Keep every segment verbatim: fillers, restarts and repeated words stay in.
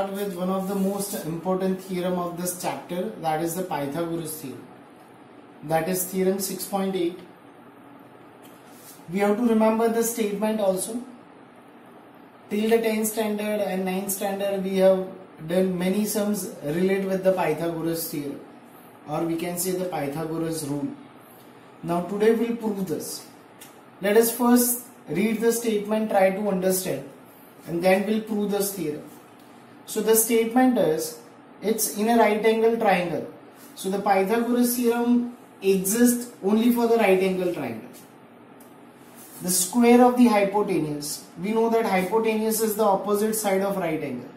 start with one of the most important theorem of this chapter, that is the Pythagoras theorem. That is theorem six point eight. We have to remember the statement also. Till the tenth standard and ninth standard we have done many sums related with the Pythagoras theorem, or we can say the Pythagoras rule. Now today we will prove this. Let us first read the statement, try to understand, and then we'll prove this theorem. So the statement is, it's in a right angle triangle. So the Pythagoras theorem exists only for the right angle triangle. The square of the hypotenuse, we know that hypotenuse is the opposite side of right angle,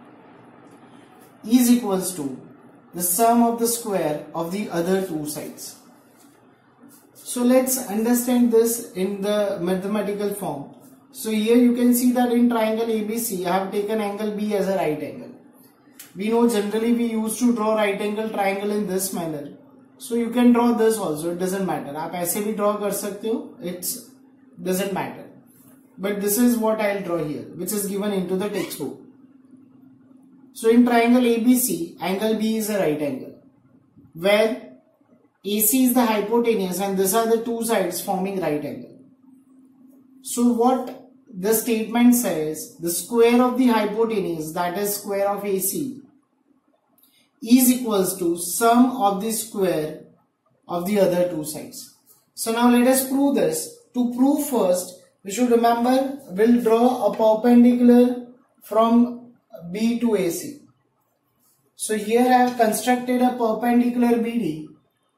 is equals to the sum of the square of the other two sides. So let's understand this in the mathematical form. So here you can see that in triangle A B C, I have taken angle B as a right angle. We know generally we used to draw right angle triangle in this manner. So you can draw this also, it doesn't matter. आप ऐसे भी draw कर सकते हो, it doesn't matter. But this is what I'll draw here, which is given into the textbook. So in triangle A B C, angle B is a right angle, where A C is the hypotenuse and these are the two sides forming right angle. So what the statement says, the square of the hypotenuse, that is square of A C, is equals to sum of the square of the other two sides. So now let us prove this. To prove first, we should remember, we'll draw a perpendicular from B to A C. So here I have constructed a perpendicular B D.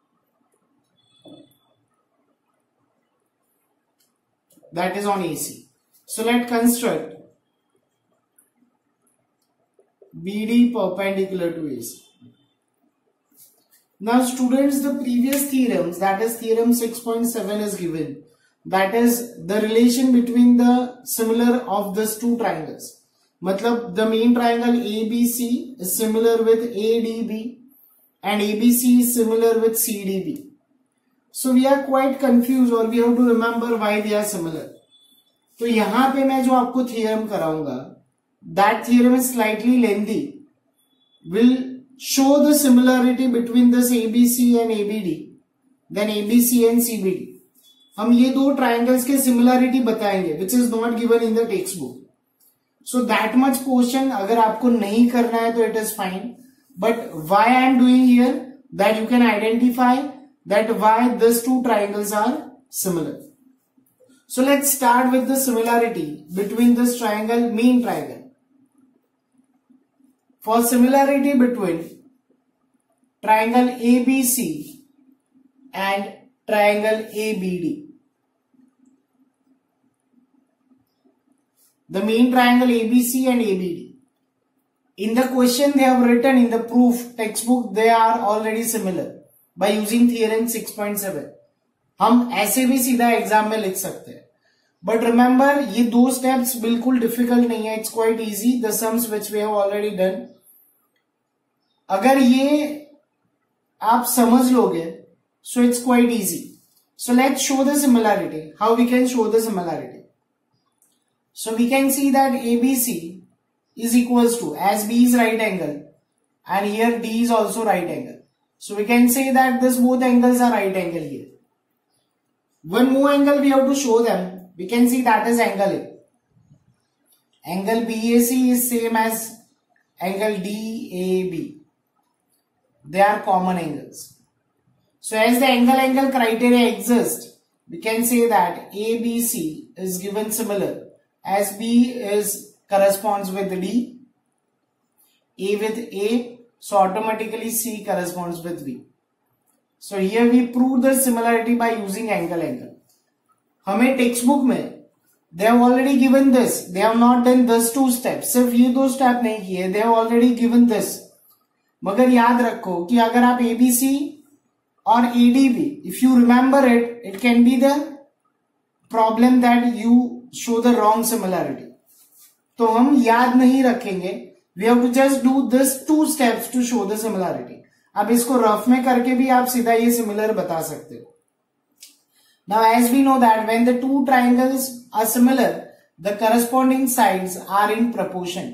That is on A C. So let's construct B D perpendicular to A C. Now students, the previous theorems, that is theorem six point seven is given. That is the relation between the similar of these two triangles. Matlab the main triangle A B C is similar with A D B and A B C is similar with C D B. So we are quite confused, or we have to remember why they are similar. तो यहाँ पे मैं जो आपको theorem कराऊंगा, that theorem is slightly lengthy, will show the similarity between this A B C and A B D, then A B C and C B D. हम ये दो triangles के similarity बताएंगे, which is not given in the textbook. So that much portion अगर आपको नहीं करना है तो it is fine. But why I am doing here, that you can identify that why these two triangles are similar. So let's start with the similarity between this triangle, main triangle. For similarity between triangle A B C and triangle A B D. The main triangle A B C and A B D. In the question they have written in the proof textbook, they are already similar by using theorem six point seven. हम ऐसे भी सीधा exam में लिख सकते हैं. But remember ये दो स्टेप्स बिल्कुल डिफिकल्ट नहीं है, it's quite easy, the sums which we have already done. अगर ये आप समझ लोगे so it's quite easy. So let's show the similarity. How we can show the similarity? So we can see that A B C is equals to, as B is right angle and here D is also right angle. So we can say that this both angles are right angle here. One more angle we have to show them. We can see that is angle A. Angle B A C is same as angle D A B. They are common angles. So as the angle-angle criteria exists, we can say that A B C is given similar, as B is corresponds with D, A with A, so automatically C corresponds with B. So here we prove the similarity by using angle-angle. हमें textbook में they have already given this, they have not done these two steps, सिर्फ ये दो step नहीं किए, they have already given this. मगर याद रखो कि अगर आप A B C और A D B, if you remember it, it can be the problem that you show the wrong similarity. तो हम याद नहीं रखेंगे, we have to just do this two steps to show the similarity. अब इसको rough में करके भी आप सीधा ये सिमिलर बता सकते हो. Now as we know that when the two triangles are similar, the corresponding sides are in proportion.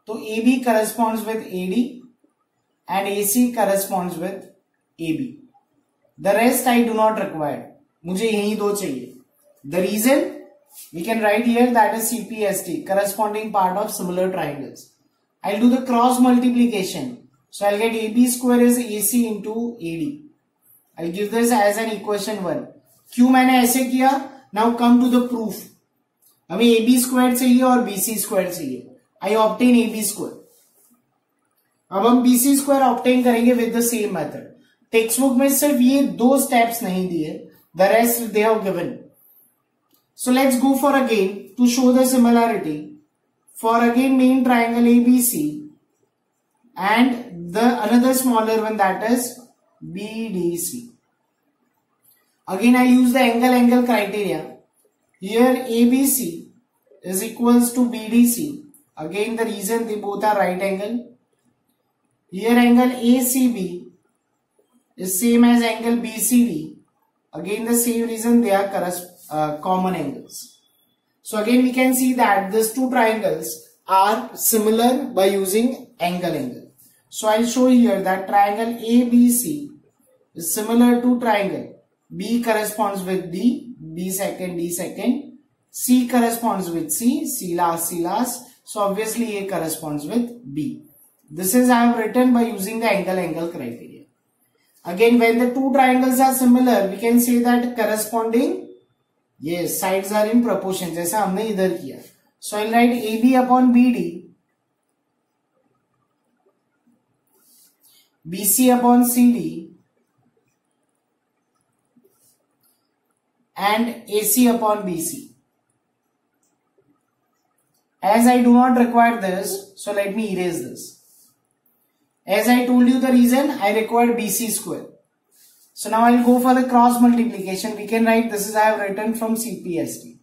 तो A B corresponds with A D and A C corresponds with A B. The rest I do not require. मुझे यही दो चाहिए. The reason we can write here that is C P S T, corresponding part of similar triangles. I'll do the cross multiplication. So I'll get A B square is A C into A D. I'll give this as an equation one. क्यों मैंने ऐसे किया? Now come to the proof. हमें A B square चाहिए और B C square चाहिए. I obtain A B square. अब हम B C square obtain करेंगे with the same method. Textbook में सिर्फ ये दो steps नहीं दिए. The rest they have given. So let's go for again to show the similarity. For again main triangle A B C and the another smaller one that is B D C. Again I use the angle angle criteria. Here A B C is equals to B D C. Again the reason they both are right angle. Here angle A C B is same as angle B C D. Again the same reason they are uh, common angles. So again we can see that these two triangles are similar by using angle angle. So I'll show here that triangle A B C is similar to triangle. B corresponds with D, B second, D second. C corresponds with C, C last, C last. So obviously A corresponds with B. This is I have written by using the angle angle criteria. Again when the two triangles are similar, we can say that corresponding, yes, sides are in proportion जैसा हमने इधर किया. So I'll write A B upon B D, B C upon C D and A C upon B C. As I do not require this, so let me erase this. As I told you the reason, I required B C square. So now I will go for the cross multiplication. We can write this is I have written from C P S T.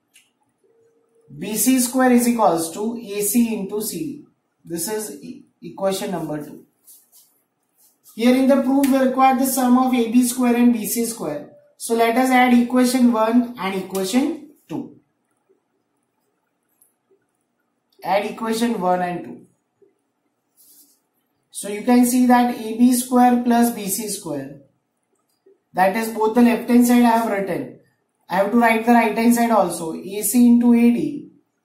B C square is equals to A C into C D. This is equation number two. Here in the proof we require the sum of A B square and B C square. So let us add equation one and equation two. Add equation one and two. So you can see that A B square plus B C square, that is both the left hand side I have written. I have to write the right hand side also. A C into A D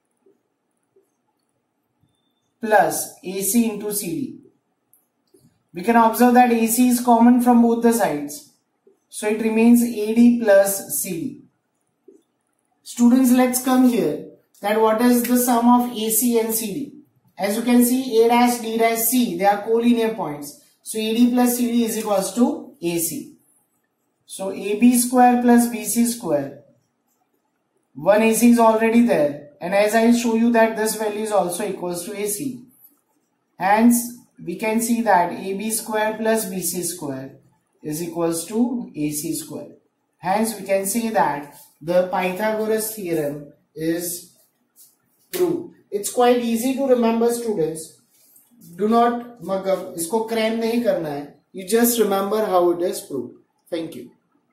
plus A C into C D. We can observe that A C is common from both the sides. So it remains A D plus C D. Students, let's come here that what is the sum of A C and C D. As you can see, A dash, D dash, C, they are collinear points. So A D plus C D is equals to A C. So A B square plus B C square. One A C is already there. And as I will show you that this value is also equals to A C. Hence, we can see that A B square plus B C square is equals to A C square. Hence, we can say that the Pythagoras theorem is proved. It's quite easy to remember, students. Do not मतलब इसको cram नहीं करना है. You just remember how it is proved. Thank you.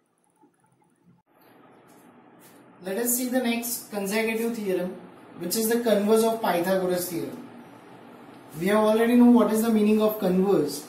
Let us see the next consecutive theorem, which is the converse of Pythagoras theorem. We have already know what is the meaning of converse.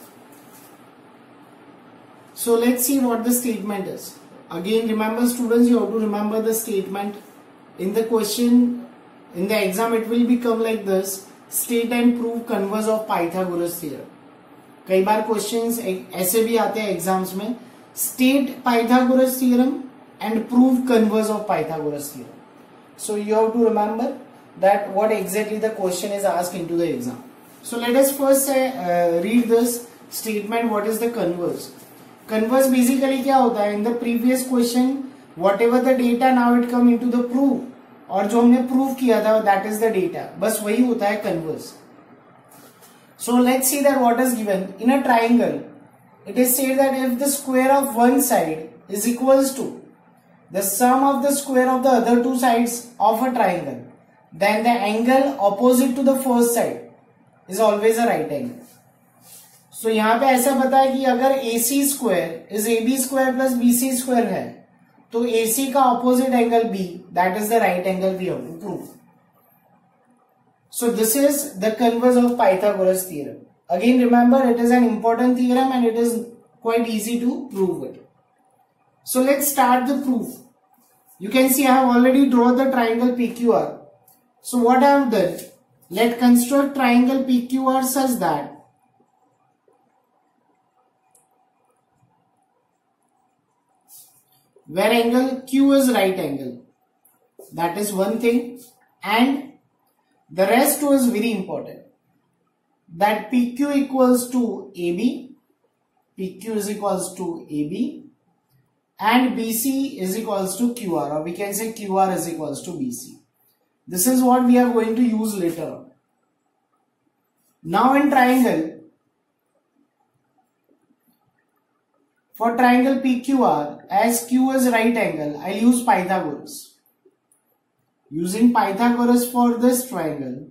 So let's see what the statement is. Again, remember students, you have to remember the statement. In the question, in the exam, it will become like this: state and prove converse of Pythagoras theorem. कई बार questions ऐसे भी आते हैं exams में, state Pythagoras theorem and prove converse of Pythagoras theorem. So you have to remember that what exactly the question is asked into the exam. So let us first say, uh, read this statement. What is the converse? Converse basically क्या होता है? In the previous question, whatever the data, now it come into the proof. और जो हमने prove किया था, that is the data. बस वही होता है converse. So let's see that what is given in a triangle. It is said that if the square of one side is equals to the sum of the square of the other two sides of a triangle, then the angle opposite to the first side is always a right angle. So यहाँ पे ऐसा पता है कि अगर A C square is A B square plus B C square है, तो A C का opposite angle B, that is the right angle we have to prove. So this is the converse of Pythagoras theorem. Again, remember, it is an important theorem and it is quite easy to prove it. So let's start the proof. You can see I have already drawn the triangle P Q R. So what I have done, let construct triangle P Q R such that where angle Q is right angle. That is one thing, and the rest two is very important. That P Q equals to A B, P Q is equals to A B, and B C is equals to Q R, or we can say Q R is equals to B C. This is what we are going to use later on. Now in triangle, for triangle P Q R, as Q is right angle, I will use Pythagoras. Using Pythagoras for this triangle,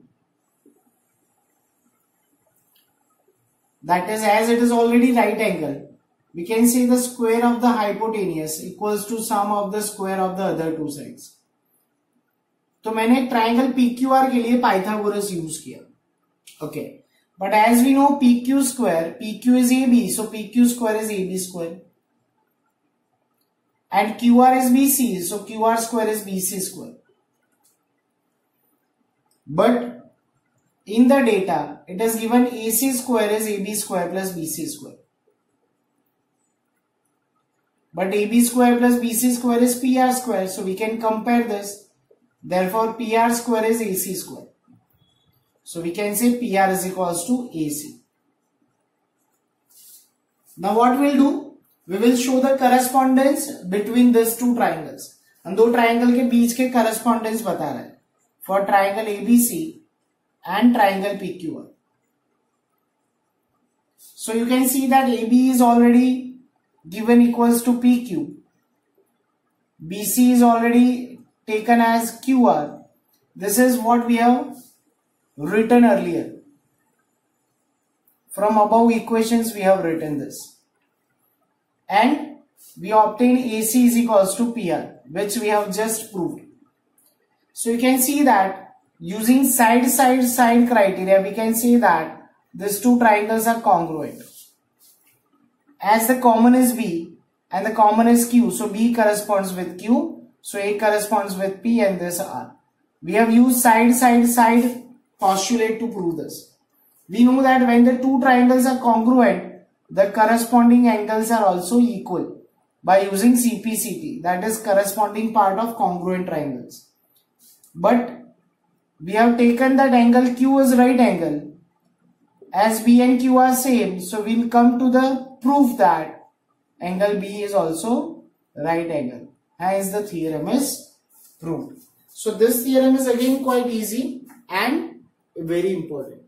that is, as it is already right angle, we can say the square of the hypotenuse equals to sum of the square of the other two sides. तो मैंने triangle P Q R के लिए Pythagoras use किया. Okay. But as we know P Q square, P Q is A B, so P Q square is A B square. And Q R is B C, so Q R square is B C square. But in the data, it is given A C square is A B square plus B C square. But A B square plus B C square is P R square, so we can compare this. Therefore, P R square is A C square. So we can say P R is equals to A C. Now what we'll do? We will show the correspondence between these two triangles. हम दो triangle के बीच के correspondence बता रहे हैं. For triangle A B C and triangle P Q R. So you can see that A B is already given equals to P Q. B C is already taken as Q R. This is what we have written earlier. From above equations we have written this. And we obtain A C is equals to P R, which we have just proved. So you can see that using side side side criteria, we can say that these two triangles are congruent. As the common is B and the common is Q, so B corresponds with Q, so A corresponds with P and this R. We have used side side side postulate to prove this. We know that when the two triangles are congruent, the corresponding angles are also equal by using C P C T, that is corresponding part of congruent triangles. But we have taken that angle Q is right angle. As B and Q are same, so we will come to the proof that angle B is also right angle. Hence the theorem is proved. So this theorem is again quite easy and very important.